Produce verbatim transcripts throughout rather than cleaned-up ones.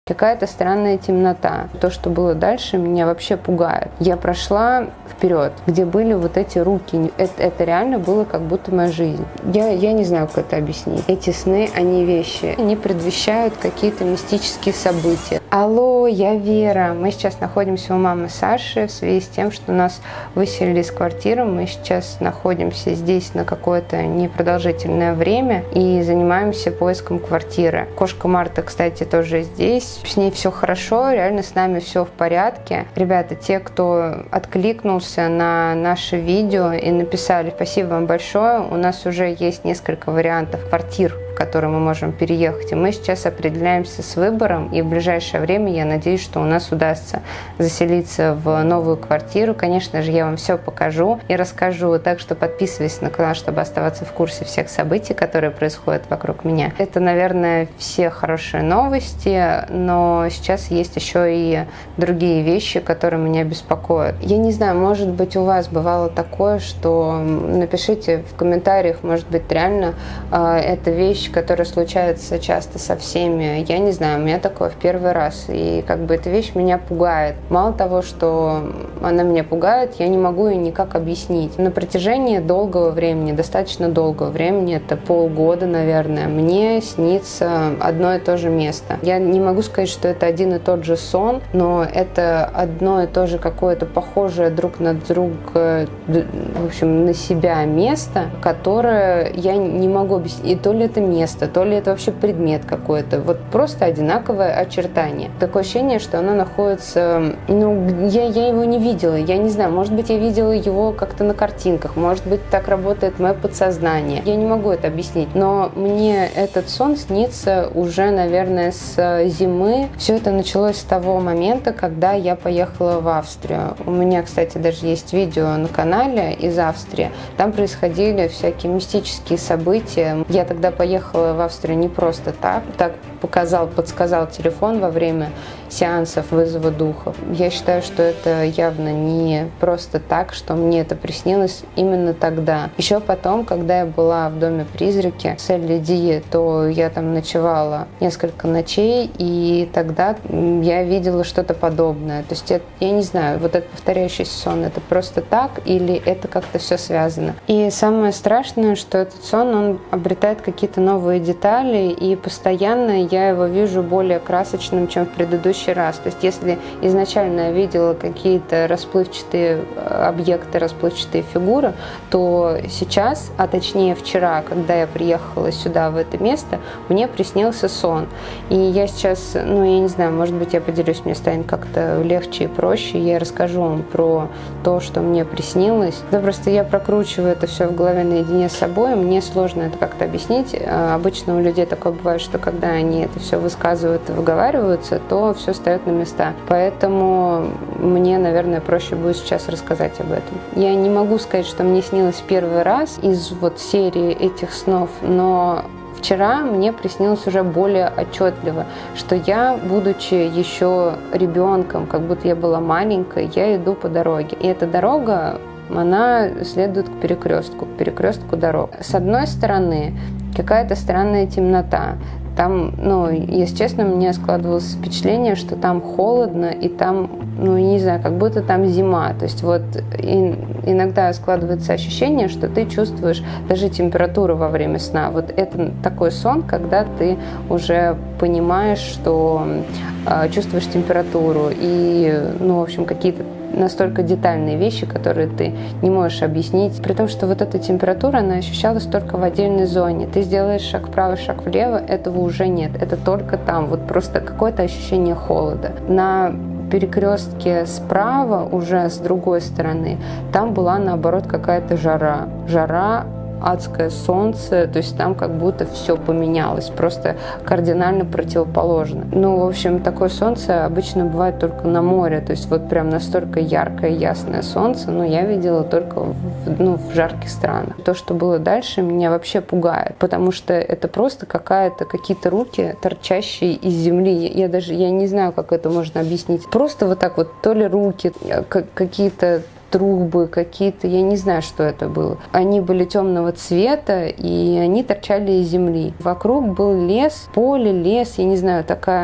Какая-то странная темнота. То, что было дальше, меня вообще пугает. Я прошла вперед, где были вот эти руки. Это, это реально было как будто моя жизнь. Я, я не знаю, как это объяснить. Эти сны, они вещи. Они предвещают какие-то мистические события. Алло, я Вера. Мы сейчас находимся у мамы Саши в связи с тем, что нас выселили из квартиры. Мы сейчас находимся здесь на какое-то непродолжительное время и занимаемся поиском квартиры. Кошка Марта, кстати, тоже здесь. С ней все хорошо, реально с нами все в порядке. Ребята, те, кто откликнулся на наше видео и написали спасибо вам большое, у нас уже есть несколько вариантов квартир, в которые мы можем переехать. И мы сейчас определяемся с выбором, и в ближайшее время я надеюсь, что у нас удастся заселиться в новую квартиру. Конечно же, я вам все покажу и расскажу, так что подписывайтесь на канал, чтобы оставаться в курсе всех событий, которые происходят вокруг меня. Это, наверное, все хорошие новости, но сейчас есть еще и другие вещи, которые меня беспокоят. Я не знаю, может быть, у вас бывало такое, что напишите в комментариях, может быть, реально э, эта вещь, которая случается часто со всеми. Я не знаю, у меня такое в первый раз. И как бы эта вещь меня пугает. Мало того, что она меня пугает, я не могу ее никак объяснить. На протяжении долгого времени, достаточно долгого времени, это полгода, наверное, мне снится одно и то же место. Я не могу сказать, что это один и тот же сон, но это одно и то же какое-то похожее друг на друга, в общем, на себя место, которое я не могу объяснить. И то ли это место, то ли это вообще предмет какой-то. Вот просто одинаковое очертание. Такое ощущение, что оно находится... Ну, я, я его не видела. Я не знаю, может быть, я видела его как-то на картинках. Может быть, так работает мое подсознание. Я не могу это объяснить. Но мне этот сон снится уже, наверное, с зимы. Все это началось с того момента, когда я поехала в Австрию. У меня, кстати, даже есть видео на канале из Австрии. Там происходили всякие мистические события. Я тогда поехала в Австрию не просто так. Так показал, подсказал телефон во время сеансов вызова духов. Я считаю, что это явно не просто так, что мне это приснилось именно тогда. Еще потом, когда я была в доме призраки с Элли Ди, то я там ночевала несколько ночей, и тогда я видела что-то подобное. То есть это, я не знаю, вот этот повторяющийся сон, это просто так или это как-то все связано. И самое страшное, что этот сон, он обретает какие-то новые детали, и постоянно я его вижу более красочным, чем в предыдущий раз. То есть если изначально я видела какие-то расплывчатые объекты, расплывчатые фигуры, то сейчас, а точнее вчера, когда я приехала сюда, в это место, мне приснился сон. И я сейчас, ну я не знаю, может быть, я поделюсь, мне станет как-то легче и проще, я расскажу вам про то, что мне приснилось. Да просто я прокручиваю это все в голове наедине с собой, мне сложно это как-то объяснить. Обычно у людей такое бывает, что когда они это все высказывают и выговариваются, то все встает на места. Поэтому мне, наверное, проще будет сейчас рассказать об этом. Я не могу сказать, что мне снилось первый раз из вот серии этих снов, но вчера мне приснилось уже более отчетливо, что я, будучи еще ребенком, как будто я была маленькой, я иду по дороге. И эта дорога, она следует к перекрестку, к перекрестку дорог. С одной стороны, какая-то странная темнота. Там, ну, если честно, у меня складывалось впечатление, что там холодно, и там, ну, не знаю, как будто там зима. То есть вот и, иногда складывается ощущение, что ты чувствуешь даже температуру во время сна. Вот это такой сон, когда ты уже понимаешь, что э, чувствуешь температуру и, ну, в общем, какие-то настолько детальные вещи, которые ты не можешь объяснить. При том, что вот эта температура, она ощущалась только в отдельной зоне. Ты сделаешь шаг вправо, шаг влево, этого уже нет. Это только там. Вот просто какое-то ощущение холода. На перекрестке справа, уже с другой стороны, там была, наоборот, какая-то жара. Жара, адское солнце, то есть там как будто все поменялось, просто кардинально противоположно. Ну, в общем, такое солнце обычно бывает только на море, то есть вот прям настолько яркое, ясное солнце, но я видела только в, ну, в жарких странах. То, что было дальше, меня вообще пугает, потому что это просто какая-то, какие-то руки, торчащие из земли. Я даже, я не знаю, как это можно объяснить. Просто вот так вот, то ли руки, какие-то трубы какие-то, я не знаю, что это было. Они были темного цвета, и они торчали из земли. Вокруг был лес, поле, лес, я не знаю, такая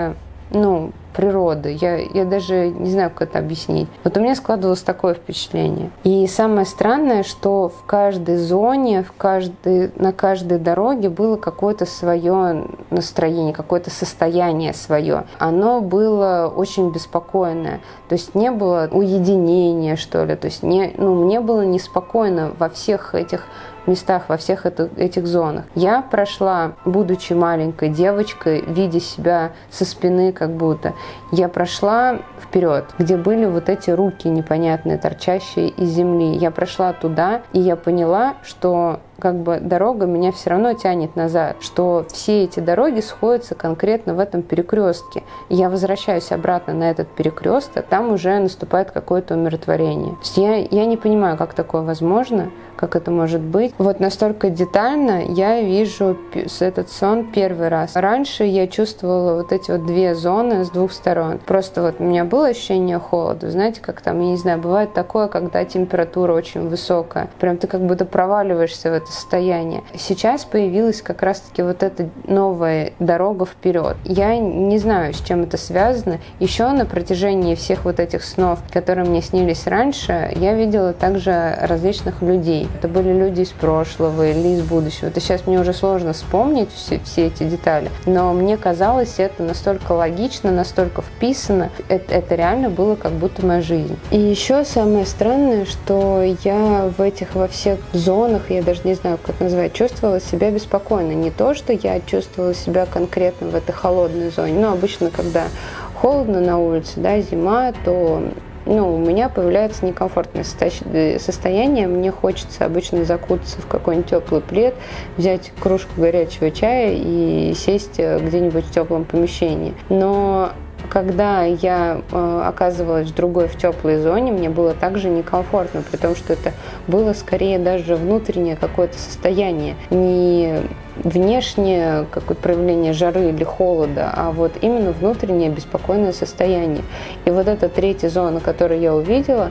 ну, природы. Я, я даже не знаю, как это объяснить. Вот у меня складывалось такое впечатление. И самое странное, что в каждой зоне, в каждой, на каждой дороге было какое-то свое настроение, какое-то состояние свое. Оно было очень беспокойное. То есть не было уединения, что ли. То есть не, ну, мне было неспокойно во всех этих местах, во всех это, этих зонах. Я прошла, будучи маленькой девочкой, видя себя со спины как будто, я прошла вперед, где были вот эти руки непонятные, торчащие из земли. Я прошла туда, и я поняла, что как бы дорога меня все равно тянет назад, что все эти дороги сходятся конкретно в этом перекрестке. И я возвращаюсь обратно на этот перекресток, там уже наступает какое-то умиротворение. То есть я, я не понимаю, как такое возможно, как это может быть. Вот настолько детально я вижу этот сон первый раз. Раньше я чувствовала вот эти вот две зоны с двух сторон. Просто вот у меня было ощущение холода. Знаете, как там, я не знаю, бывает такое, когда температура очень высокая. Прям ты как будто проваливаешься в это состояние. Сейчас появилась как раз-таки вот эта новая дорога вперед. Я не знаю, с чем это связано. Еще на протяжении всех вот этих снов, которые мне снились раньше, я видела также различных людей. Это были люди из прошлого или из будущего. Это сейчас мне уже сложно вспомнить все, все эти детали, но мне казалось это настолько логично, настолько вписано. Это, это реально было как будто моя жизнь. И еще самое странное, что я в этих во всех зонах, я даже не знаю, как это назвать, чувствовала себя беспокойно. Не то, что я чувствовала себя конкретно в этой холодной зоне, но обычно, когда холодно на улице, да, зима, то ну, у меня появляется некомфортное состояние. Мне хочется обычно закутаться в какой-нибудь теплый плед, взять кружку горячего чая и сесть где-нибудь в теплом помещении. Но когда я э, оказывалась в другой, в теплой зоне, мне было также некомфортно, при том, что это было скорее даже внутреннее какое-то состояние, не внешнее какое-то проявление жары или холода, а вот именно внутреннее беспокойное состояние. И вот эта третья зона, которую я увидела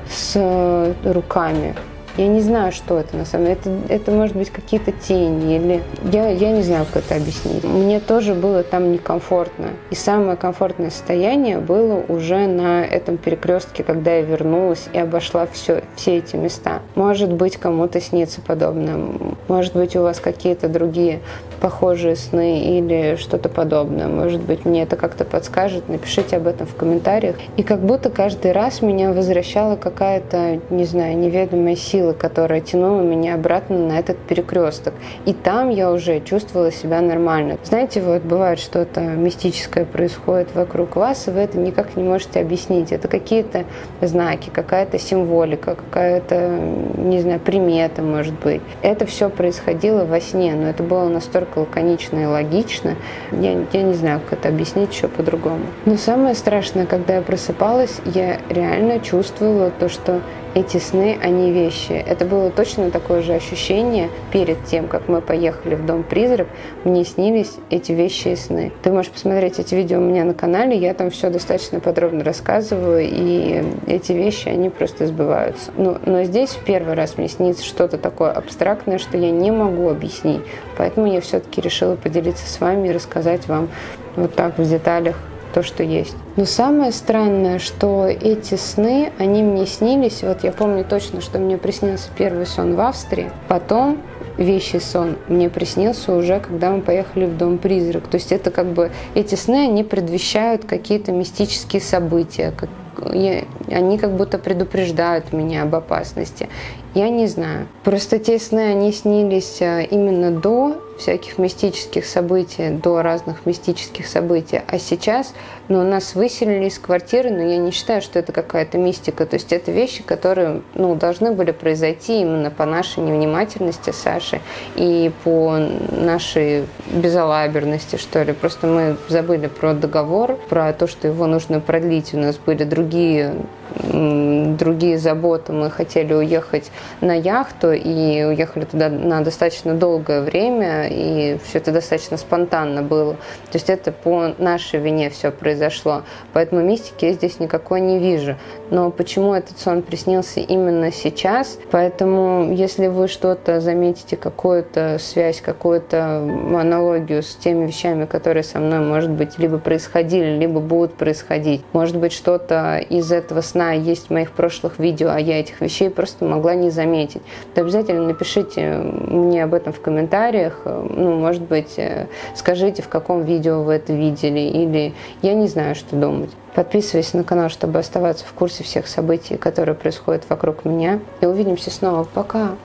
с руками, я не знаю, что это на самом деле. Это, это может быть какие-то тени или... Я, я не знаю, как это объяснить. Мне тоже было там некомфортно. И самое комфортное состояние было уже на этом перекрестке, когда я вернулась и обошла все, все эти места. Может быть, кому-то снится подобное. Может быть, у вас какие-то другие похожие сны или что-то подобное. Может быть, мне это как-то подскажет. Напишите об этом в комментариях. И как будто каждый раз меня возвращала какая-то, не знаю, неведомая сила, которая тянула меня обратно на этот перекресток. И там я уже чувствовала себя нормально. Знаете, вот бывает что-то мистическое происходит вокруг вас, и вы это никак не можете объяснить. Это какие-то знаки, какая-то символика, какая-то, не знаю, примета, может быть. Это все происходило во сне, но это было настолько лаконично и логично. Я, я не знаю, как это объяснить еще по-другому. Но самое страшное, когда я просыпалась, я реально чувствовала то, что эти сны, они вещи. Это было точно такое же ощущение перед тем, как мы поехали в Дом-призрак. Мне снились эти вещи и сны. Ты можешь посмотреть эти видео у меня на канале. Я там все достаточно подробно рассказываю. И эти вещи, они просто сбываются. Но, но здесь в первый раз мне снится что-то такое абстрактное, что я не могу объяснить. Поэтому я все-таки решила поделиться с вами и рассказать вам вот так в деталях то, что есть. Но самое странное, что эти сны, они мне снились. Вот я помню точно, что мне приснился первый сон в Австрии. Потом вещий сон мне приснился уже, когда мы поехали в Дом-призрак. То есть это как бы, эти сны, они предвещают какие-то мистические события. Как, я, они как будто предупреждают меня об опасности. Я не знаю. Просто те сны, они снились именно до всяких мистических событий, до разных мистических событий. А сейчас, ну, нас выселили из квартиры, но я не считаю, что это какая-то мистика. То есть это вещи, которые, ну, должны были произойти именно по нашей невнимательности с Сашей и по нашей безалаберности, что ли. Просто мы забыли про договор, про то, что его нужно продлить. У нас были другие другие заботы. Мы хотели уехать на яхту и уехали туда на достаточно долгое время, и все это достаточно спонтанно было. То есть это по нашей вине все произошло. Поэтому мистики я здесь никакой не вижу. Но почему этот сон приснился именно сейчас? Поэтому если вы что-то заметите, какую-то связь, какую-то аналогию с теми вещами, которые со мной, может быть, либо происходили, либо будут происходить. Может быть, что-то из этого сна есть в моих прошлых видео, а я этих вещей просто могла не заметить. То обязательно напишите мне об этом в комментариях. Ну, может быть, скажите, в каком видео вы это видели, или я не знаю, что думать. Подписывайся на канал, чтобы оставаться в курсе всех событий, которые происходят вокруг меня. И увидимся снова. Пока!